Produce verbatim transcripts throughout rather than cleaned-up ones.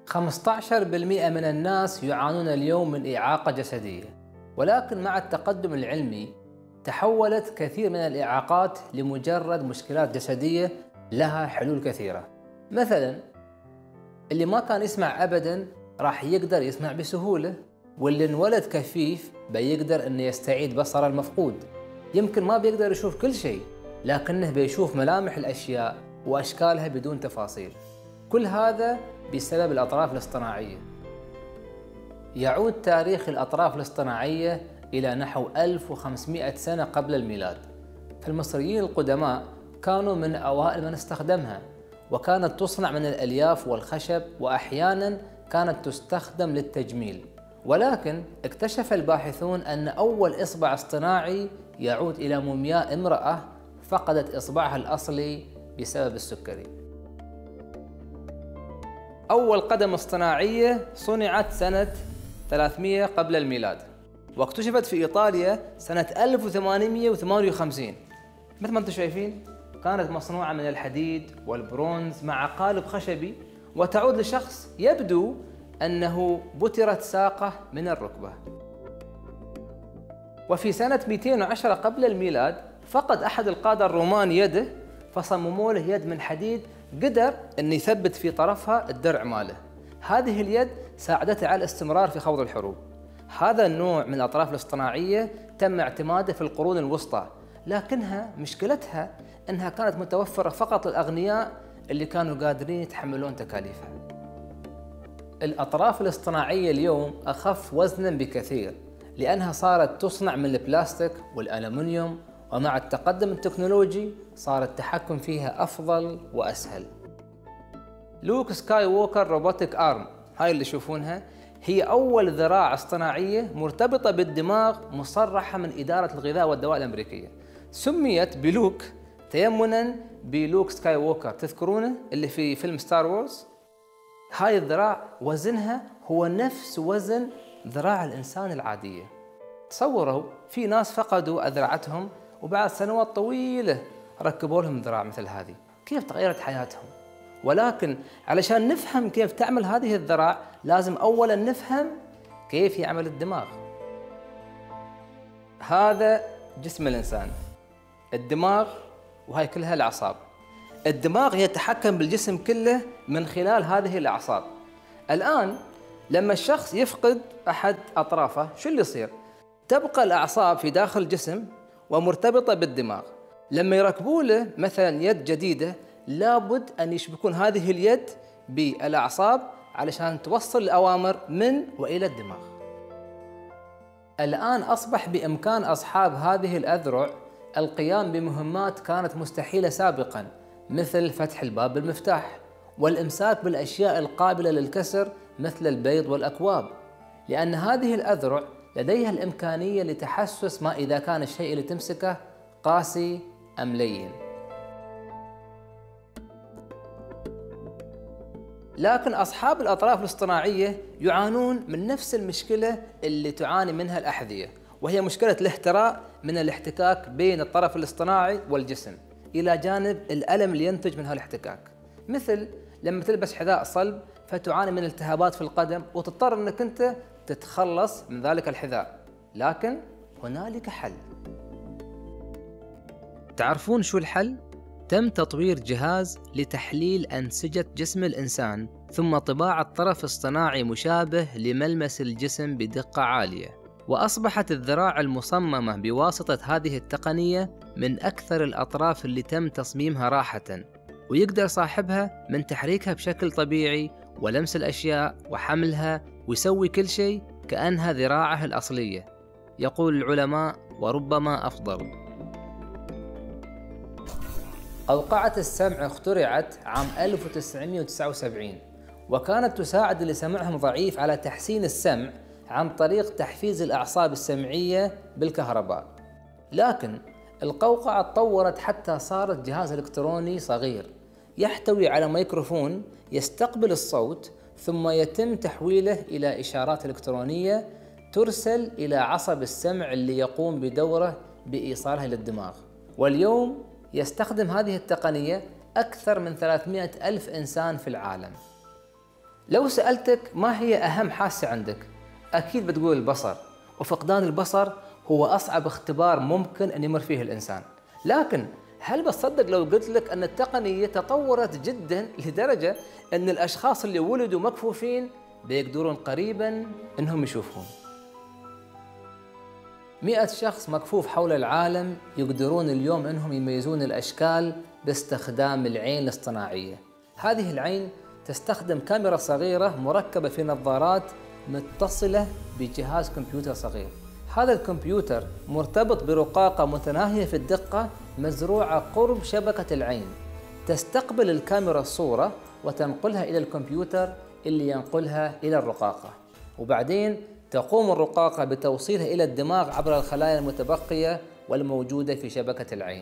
خمسة عشر بالمئة من الناس يعانون اليوم من إعاقة جسدية، ولكن مع التقدم العلمي تحولت كثير من الإعاقات لمجرد مشكلات جسدية لها حلول كثيرة. مثلا اللي ما كان يسمع أبدا راح يقدر يسمع بسهولة، واللي انولد كفيف بيقدر أنه يستعيد بصره المفقود. يمكن ما بيقدر يشوف كل شيء، لكنه بيشوف ملامح الأشياء وأشكالها بدون تفاصيل. كل هذا بسبب الأطراف الاصطناعية. يعود تاريخ الأطراف الاصطناعية إلى نحو ألف وخمسمئة سنة قبل الميلاد. فالمصريين القدماء كانوا من أوائل من استخدمها، وكانت تصنع من الألياف والخشب، وأحيانا كانت تستخدم للتجميل. ولكن اكتشف الباحثون أن أول إصبع اصطناعي يعود إلى مومياء امرأة فقدت إصبعها الأصلي بسبب السكري. أول قدم اصطناعية صنعت سنة ثلاثمئة قبل الميلاد، واكتشفت في إيطاليا سنة ألف وثمانمئة وثمانية وخمسين. مثل ما أنتم شايفين كانت مصنوعة من الحديد والبرونز مع قالب خشبي، وتعود لشخص يبدو أنه بترت ساقه من الركبة. وفي سنة مئتين وعشرة قبل الميلاد فقد أحد القادة الرومان يده، فصمموا له يد من حديد قدر أن يثبت في طرفها الدرع ماله. هذه اليد ساعدته على الاستمرار في خوض الحروب. هذا النوع من الأطراف الاصطناعية تم اعتماده في القرون الوسطى، لكنها مشكلتها أنها كانت متوفرة فقط للأغنياء اللي كانوا قادرين يتحملون تكاليفها. الأطراف الاصطناعية اليوم أخف وزنا بكثير، لأنها صارت تصنع من البلاستيك والألمنيوم، ومع التقدم التكنولوجي صار التحكم فيها أفضل وأسهل. لوك سكاي ووكر روبوتيك آرم، هاي اللي تشوفونها، هي أول ذراع اصطناعية مرتبطة بالدماغ مصرحة من إدارة الغذاء والدواء الأمريكية. سميت بلوك تيمنا بلوك سكاي ووكر، تذكرونه اللي في فيلم ستار وورز؟ هاي الذراع وزنها هو نفس وزن ذراع الإنسان العادية. تصوروا في ناس فقدوا أذرعتهم وبعد سنوات طويلة ركبوا لهم ذراع مثل هذه، كيف تغيرت حياتهم؟ ولكن علشان نفهم كيف تعمل هذه الذراع لازم أولا نفهم كيف يعمل الدماغ. هذا جسم الإنسان، الدماغ، وهي كلها الأعصاب. الدماغ يتحكم بالجسم كله من خلال هذه الأعصاب. الآن لما الشخص يفقد أحد أطرافه شو اللي يصير؟ تبقى الأعصاب في داخل الجسم ومرتبطة بالدماغ. لما يركبوا له مثلا يد جديدة لابد أن يشبكون هذه اليد بالأعصاب علشان توصل الأوامر من وإلى الدماغ. الآن أصبح بإمكان أصحاب هذه الأذرع القيام بمهمات كانت مستحيلة سابقا، مثل فتح الباب بالمفتاح والإمساك بالأشياء القابلة للكسر مثل البيض والأكواب، لأن هذه الأذرع لديها الإمكانية لتحسس ما إذا كان الشيء اللي تمسكه قاسي أم لين. لكن أصحاب الأطراف الاصطناعية يعانون من نفس المشكلة اللي تعاني منها الأحذية، وهي مشكلة الاحتراق من الاحتكاك بين الطرف الاصطناعي والجسم، إلى جانب الألم اللي ينتج من هالاحتكاك. مثل لما تلبس حذاء صلب فتعاني من التهابات في القدم وتضطر أنك أنت تتخلص من ذلك الحذاء، لكن هنالك حل. تعرفون شو الحل؟ تم تطوير جهاز لتحليل أنسجة جسم الإنسان ثم طباعة طرف اصطناعي مشابه لملمس الجسم بدقة عالية، وأصبحت الذراع المصممة بواسطة هذه التقنية من أكثر الأطراف اللي تم تصميمها راحة، ويقدر صاحبها من تحريكها بشكل طبيعي ولمس الأشياء وحملها ويسوي كل شيء كأنها ذراعه الأصلية. يقول العلماء وربما أفضل. قوقعة السمع اخترعت عام ألف وتسعمئة وتسعة وسبعين، وكانت تساعد اللي سمعهم ضعيف على تحسين السمع عن طريق تحفيز الأعصاب السمعية بالكهرباء. لكن القوقعة تطورت حتى صارت جهاز إلكتروني صغير يحتوي على ميكروفون يستقبل الصوت ثم يتم تحويله إلى إشارات إلكترونية ترسل إلى عصب السمع اللي يقوم بدوره بإيصالها للدماغ. واليوم يستخدم هذه التقنية أكثر من ثلاثمئة ألف إنسان في العالم. لو سألتك ما هي أهم حاسة عندك؟ أكيد بتقول البصر، وفقدان البصر هو أصعب اختبار ممكن أن يمر فيه الإنسان. لكن هل بتصدق لو قلت لك أن التقنية تطورت جدا لدرجة أن الأشخاص اللي ولدوا مكفوفين بيقدرون قريبا أنهم يشوفون؟ مئة شخص مكفوف حول العالم يقدرون اليوم أنهم يميزون الأشكال باستخدام العين الاصطناعية. هذه العين تستخدم كاميرا صغيرة مركبة في نظارات متصلة بجهاز كمبيوتر صغير. هذا الكمبيوتر مرتبط برقاقة متناهية في الدقة مزروعة قرب شبكة العين، تستقبل الكاميرا الصورة وتنقلها إلى الكمبيوتر اللي ينقلها إلى الرقاقة، وبعدين تقوم الرقاقة بتوصيلها إلى الدماغ عبر الخلايا المتبقية والموجودة في شبكة العين.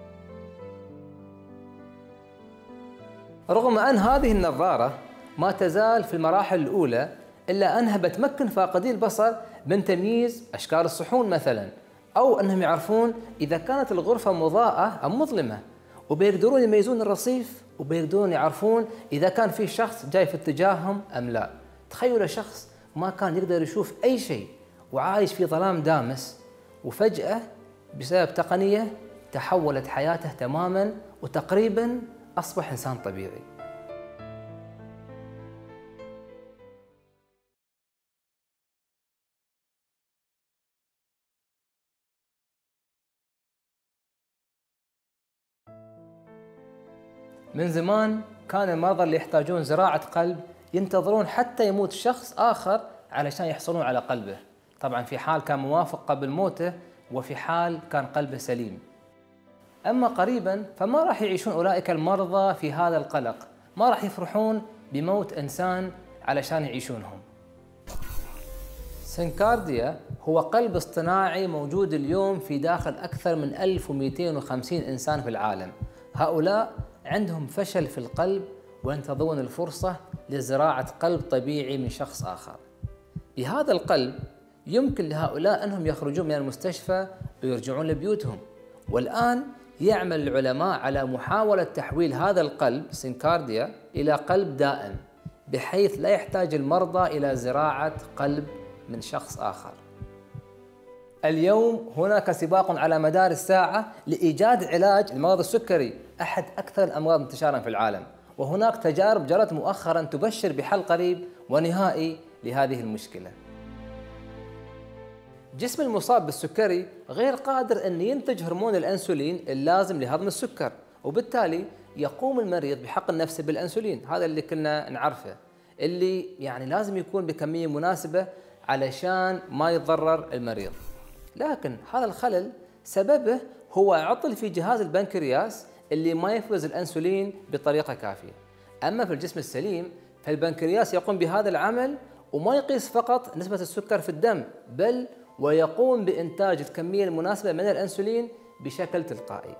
رغم أن هذه النظارة ما تزال في المراحل الأولى، إلا أنها بتمكن فاقدي البصر من تمييز أشكال الصحون مثلا، أو أنهم يعرفون إذا كانت الغرفة مضاءة أم مظلمة، وبيقدرون يميزون الرصيف، وبيقدرون يعرفون إذا كان في شخص جاي في اتجاههم أم لا. تخيلوا شخص ما كان يقدر يشوف أي شيء وعايش في ظلام دامس، وفجأة بسبب تقنية تحولت حياته تماما وتقريبا أصبح إنسان طبيعي. من زمان كان المرضى اللي يحتاجون زراعة قلب ينتظرون حتى يموت شخص آخر علشان يحصلون على قلبه، طبعا في حال كان موافق قبل موته وفي حال كان قلبه سليم. أما قريبا فما راح يعيشون أولئك المرضى في هذا القلق، ما راح يفرحون بموت إنسان علشان يعيشونهم. سينكارديا هو قلب اصطناعي موجود اليوم في داخل أكثر من ألف ومئتين وخمسين إنسان في العالم. هؤلاء عندهم فشل في القلب وينتظرون الفرصة لزراعة قلب طبيعي من شخص آخر. بهذا القلب يمكن لهؤلاء أنهم يخرجون من المستشفى ويرجعون لبيوتهم، والآن يعمل العلماء على محاولة تحويل هذا القلب سينكارديا إلى قلب دائم، بحيث لا يحتاج المرضى إلى زراعة قلب من شخص آخر. اليوم هناك سباق على مدار الساعة لإيجاد علاج لمرض السكري، أحد أكثر الأمراض انتشاراً في العالم، وهناك تجارب جرت مؤخراً تبشر بحل قريب ونهائي لهذه المشكلة. جسم المصاب بالسكري غير قادر أن ينتج هرمون الأنسولين اللازم لهضم السكر، وبالتالي يقوم المريض بحقن نفسه بالأنسولين، هذا اللي كنا نعرفه، اللي يعني لازم يكون بكمية مناسبة علشان ما يتضرر المريض. لكن هذا الخلل سببه هو عطل في جهاز البنكرياس اللي ما يفرز الأنسولين بطريقة كافية. أما في الجسم السليم فالبنكرياس يقوم بهذا العمل وما يقيس فقط نسبة السكر في الدم، بل ويقوم بإنتاج الكمية المناسبة من الأنسولين بشكل تلقائي.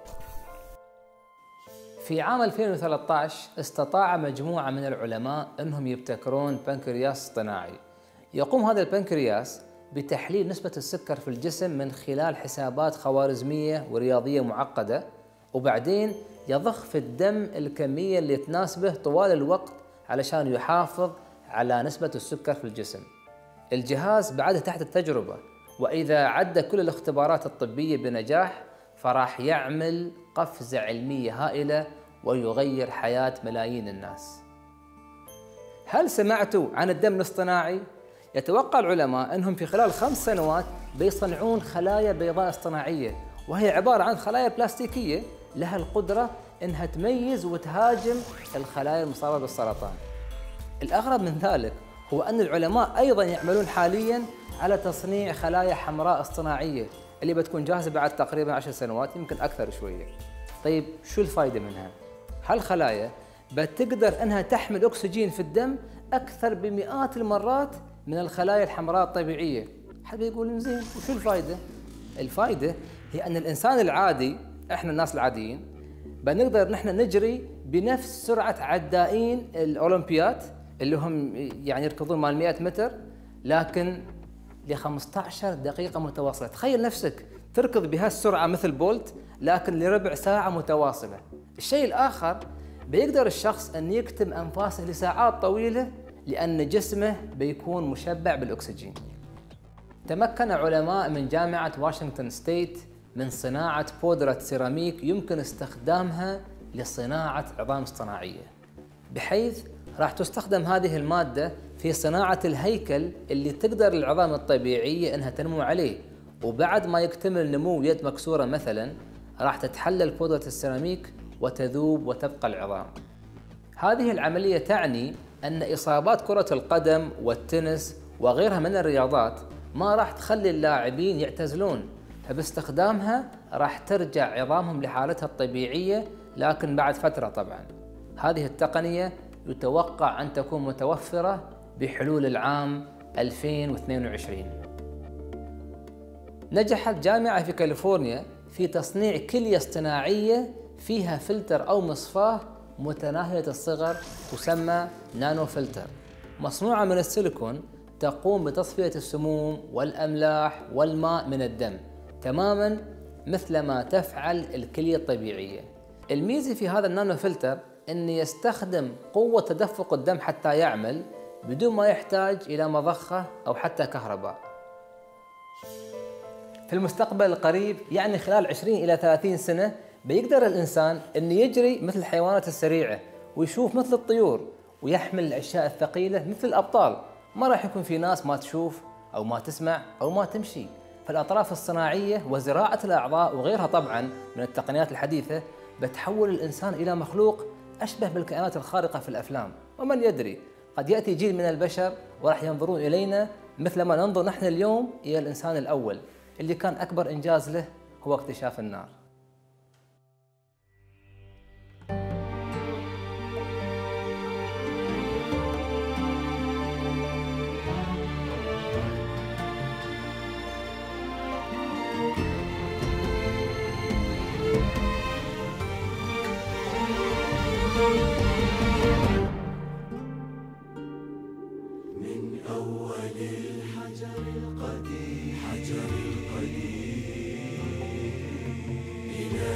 في عام ألفين وثلاثة عشر استطاع مجموعة من العلماء أنهم يبتكرون بنكرياس اصطناعي. يقوم هذا البنكرياس بتحليل نسبة السكر في الجسم من خلال حسابات خوارزمية ورياضية معقدة، وبعدين يضخ في الدم الكمية اللي تناسبه طوال الوقت علشان يحافظ على نسبة السكر في الجسم. الجهاز بعده تحت التجربة، وإذا عدى كل الاختبارات الطبية بنجاح فراح يعمل قفزة علمية هائلة ويغير حياة ملايين الناس. هل سمعتوا عن الدم الاصطناعي؟ يتوقع العلماء أنهم في خلال خمس سنوات بيصنعون خلايا بيضاء اصطناعية، وهي عبارة عن خلايا بلاستيكية لها القدرة أنها تميز وتهاجم الخلايا المصابة بالسرطان. الأغرب من ذلك هو أن العلماء أيضا يعملون حاليا على تصنيع خلايا حمراء اصطناعية اللي بتكون جاهزة بعد تقريبا عشر سنوات، يمكن أكثر شوية. طيب شو الفائدة منها؟ هالخلايا بتقدر أنها تحمل أكسجين في الدم أكثر بمئات المرات من الخلايا الحمراء الطبيعية. حد يقول زين وشو الفائدة؟ الفائدة هي أن الإنسان العادي، إحنا الناس العاديين، بنقدر نحن نجري بنفس سرعة عدائين الأولمبيات اللي هم يعني يركضون مال مئة متر، لكن ل خمسة عشر دقيقة متواصلة. تخيل نفسك تركض بهالسرعة مثل بولت لكن لربع ساعة متواصلة. الشيء الآخر، بيقدر الشخص أن يكتم أنفاسه لساعات طويلة لأن جسمه بيكون مشبع بالأكسجين. تمكن علماء من جامعة واشنطن ستيت من صناعة بودرة سيراميك يمكن استخدامها لصناعة عظام اصطناعية، بحيث راح تستخدم هذه المادة في صناعة الهيكل اللي تقدر العظام الطبيعية انها تنمو عليه، وبعد ما يكتمل نمو يد مكسورة مثلا راح تتحلل بودرة السيراميك وتذوب وتبقى العظام. هذه العملية تعني أن إصابات كرة القدم والتنس وغيرها من الرياضات ما راح تخلي اللاعبين يعتزلون، فباستخدامها راح ترجع عظامهم لحالتها الطبيعية، لكن بعد فترة طبعا. هذه التقنية يتوقع أن تكون متوفرة بحلول العام ألفين واثنين وعشرين. نجحت جامعة في كاليفورنيا في تصنيع كلية اصطناعية فيها فلتر أو مصفاة متناهية الصغر تسمى نانو فلتر، مصنوعة من السيليكون، تقوم بتصفية السموم والأملاح والماء من الدم تماماً مثل ما تفعل الكلية الطبيعية. الميزة في هذا النانو فلتر أن يستخدم قوة تدفق الدم حتى يعمل بدون ما يحتاج إلى مضخة أو حتى كهرباء. في المستقبل القريب، يعني خلال عشرين إلى ثلاثين سنة، بيقدر الإنسان أن يجري مثل الحيوانات السريعة ويشوف مثل الطيور ويحمل الأشياء الثقيلة مثل الأبطال. ما راح يكون في ناس ما تشوف أو ما تسمع أو ما تمشي. فالأطراف الصناعية وزراعة الأعضاء وغيرها طبعاً من التقنيات الحديثة بتحول الإنسان إلى مخلوق أشبه بالكائنات الخارقة في الأفلام. ومن يدري، قد يأتي جيل من البشر وراح ينظرون إلينا مثل ما ننظر نحن اليوم إلى الإنسان الأول اللي كان أكبر إنجاز له هو اكتشاف النار. من أول الحجر القديم حجر القديم إلى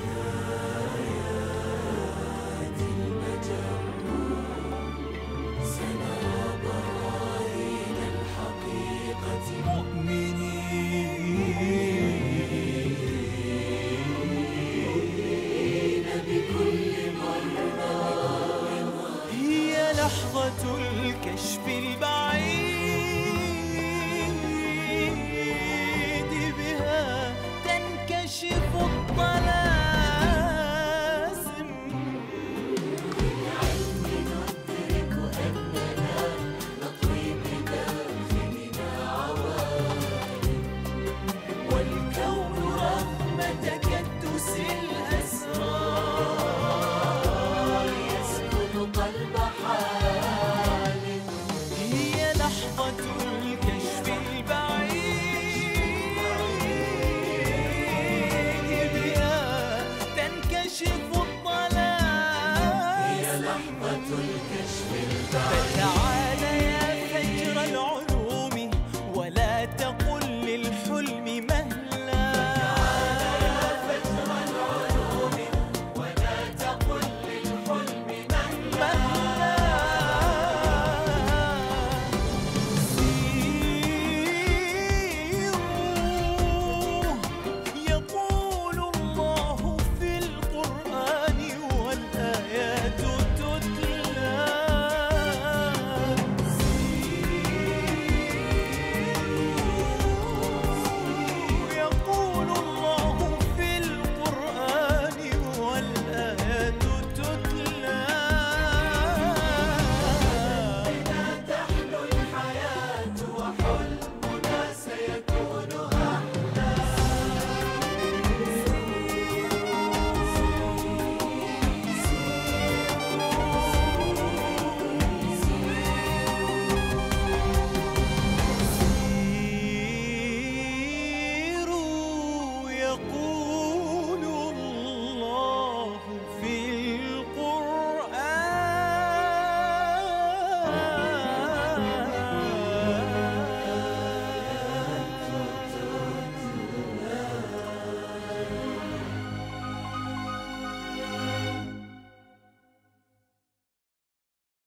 نهاية المجرة سنرى براهين الحقيقة مؤمنين بكل مرة. هي لحظة الكشف البعيد